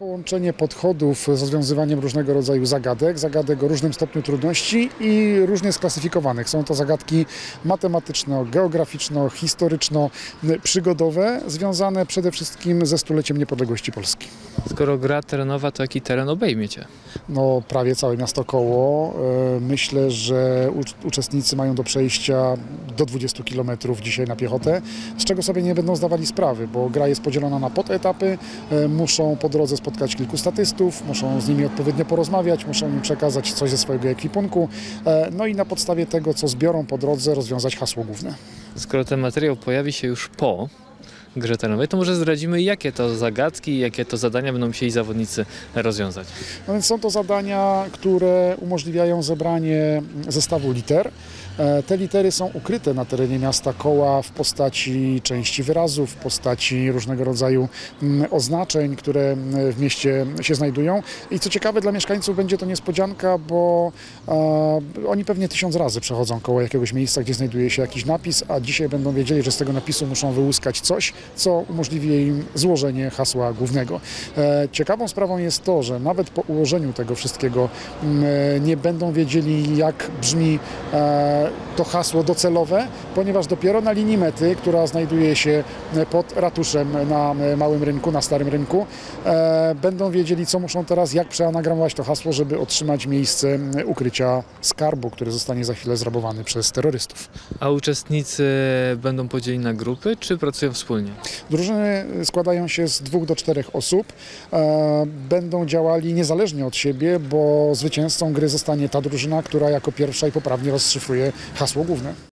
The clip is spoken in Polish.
Połączenie podchodów z rozwiązywaniem różnego rodzaju zagadek o różnym stopniu trudności i różnie sklasyfikowanych. Są to zagadki matematyczno-geograficzno-historyczno-przygodowe, związane przede wszystkim ze stuleciem niepodległości Polski. Skoro gra terenowa, to jaki teren obejmiecie? No, prawie całe miasto Koło. Myślę, że uczestnicy mają do przejścia do 20 km dzisiaj na piechotę, z czego sobie nie będą zdawali sprawy, bo gra jest podzielona na podetapy, muszą po drodze spotkać kilku statystów, muszą z nimi odpowiednio porozmawiać, muszą im przekazać coś ze swojego ekwipunku, no i na podstawie tego, co zbiorą po drodze, rozwiązać hasło główne. Skoro ten materiał pojawi się już po grze terenowej, to może zdradzimy, jakie to zagadki, jakie to zadania będą musieli zawodnicy rozwiązać. No więc są to zadania, które umożliwiają zebranie zestawu liter. Te litery są ukryte na terenie miasta Koła w postaci części wyrazów, w postaci różnego rodzaju oznaczeń, które w mieście się znajdują. I co ciekawe, dla mieszkańców będzie to niespodzianka, bo oni pewnie 1000 razy przechodzą koło jakiegoś miejsca, gdzie znajduje się jakiś napis, a dzisiaj będą wiedzieli, że z tego napisu muszą wyłuskać coś, co umożliwi im złożenie hasła głównego. Ciekawą sprawą jest to, że nawet po ułożeniu tego wszystkiego nie będą wiedzieli, jak brzmi to hasło docelowe, ponieważ dopiero na linii mety, która znajduje się pod ratuszem na Małym Rynku, na Starym Rynku, będą wiedzieli, co muszą teraz, jak przeanagramować to hasło, żeby otrzymać miejsce ukrycia skarbu, który zostanie za chwilę zrabowany przez terrorystów. A uczestnicy będą podzieleni na grupy, czy pracują wspólnie? Drużyny składają się z 2 do 4 osób. Będą działali niezależnie od siebie, bo zwycięzcą gry zostanie ta drużyna, która jako pierwsza i poprawnie rozszyfruje hasło główne.